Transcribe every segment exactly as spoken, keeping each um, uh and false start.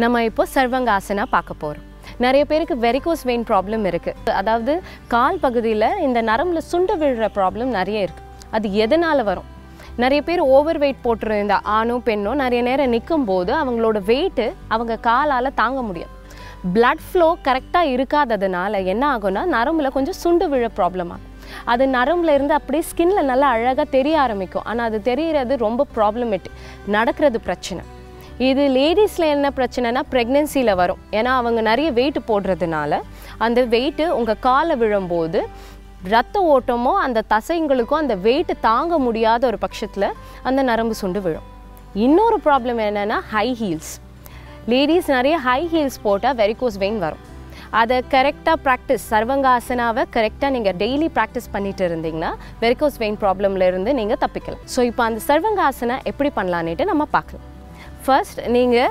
நம்ம இப்போ சர்வங்காசனா பார்க்க போகிறோம். நிறைய பேருக்கு வெரிகோஸ் வெயின் ப்ராப்ளம் இருக்குது. அதாவது கால் பகுதியில் இந்த நரம்பில் சுண்டு விழுற ப்ராப்ளம் நிறைய இருக்குது. அது எதனால் வரும்? நிறைய பேர் ஓவர் வெயிட் போட்டுருந்த ஆணோ பெண்ணோ நிறைய நேரம் நிற்கும் போது அவங்களோட வெயிட்டு அவங்க காலால் தாங்க முடியும். பிளட் ஃப்ளோ கரெக்டாக இருக்காததுனால என்ன ஆகும்னா நரம்பில் கொஞ்சம் சுண்டு விழ ப்ராப்ளம் ஆகும். அது நரம்பில் இருந்து அப்படியே ஸ்கின்ல நல்லா அழகாக தெரிய ஆரம்பிக்கும். ஆனால் அது தெரிகிறது ரொம்ப ப்ராப்ளமேட்டிக், நடக்கிறது பிரச்சனை. இது லேடிஸில் என்ன பிரச்சனைனா ப்ரெக்னென்சியில் வரும். ஏன்னா அவங்க நிறைய வெயிட் போடுறதுனால அந்த வெயிட்டு உங்கள் காலை விழும்போது ரத்த ஓட்டமோ அந்த தசைங்களுக்கும் அந்த வெயிட்டு தாங்க முடியாத ஒரு பட்சத்தில் அந்த நரம்பு சுண்டு விழும். இன்னொரு ப்ராப்ளம் என்னென்னா ஹை ஹீல்ஸ். லேடிஸ் நிறைய ஹை ஹீல்ஸ் போட்டால் வெரிகோஸ் வெயின் வரும். அதை கரெக்டாக ப்ராக்டிஸ், சர்வங்காசனாவை கரெக்டாக நீங்கள் டெய்லி ப்ராக்டிஸ் பண்ணிட்டு இருந்தீங்கன்னா வெரிகோஸ் வெயின் ப்ராப்ளம்லேருந்து நீங்கள் தப்பிக்கலாம். ஸோ இப்போ அந்த சர்வங்காசனா எப்படி பண்ணலான்னுட்டு நம்ம பார்க்கலாம். ஃபர்ஸ்ட் நீங்கள்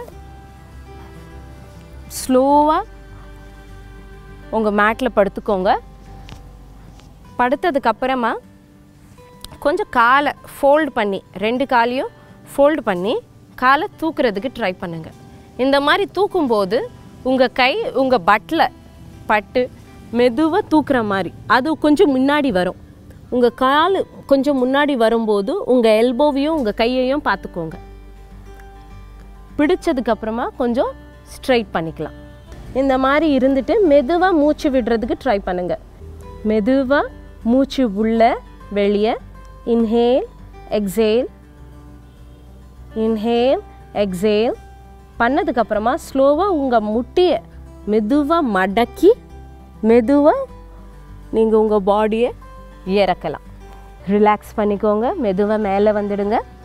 ஸ்லோவாக உங்கள் மேட்டில் படுத்துக்கோங்க. படுத்ததுக்கப்புறமா கொஞ்சம் காலை ஃபோல்டு பண்ணி, ரெண்டு காலையும் ஃபோல்டு பண்ணி காலை தூக்குறதுக்கு ட்ரை பண்ணுங்கள். இந்த மாதிரி தூக்கும்போது உங்கள் கை உங்கள் பட்டில் பட்டு மெதுவாக தூக்குற மாதிரி அது கொஞ்சம் முன்னாடி வரும். உங்கள் கால் கொஞ்சம் முன்னாடி வரும்போது உங்கள் எல்போவையும் உங்கள் கையையும் பார்த்துக்கோங்க. பிடிச்சதுக்கப்புறமா கொஞ்சம் ஸ்ட்ரைட் பண்ணிக்கலாம். இந்த மாதிரி இருந்துட்டு மெதுவாக மூச்சு விடுறதுக்கு ட்ரை பண்ணுங்கள். மெதுவாக மூச்சு உள்ள வெளியே இன்ஹேல் எக்ஸேல், இன்ஹேல் எக்ஸேல் பண்ணதுக்கப்புறமா ஸ்லோவாக உங்கள் முட்டியை மெதுவாக மடக்கி மெதுவாக நீங்கள் உங்கள் பாடியை இறக்கலாம். ரிலாக்ஸ் பண்ணிக்கோங்க. மெதுவாக மேலே வந்துடுங்க.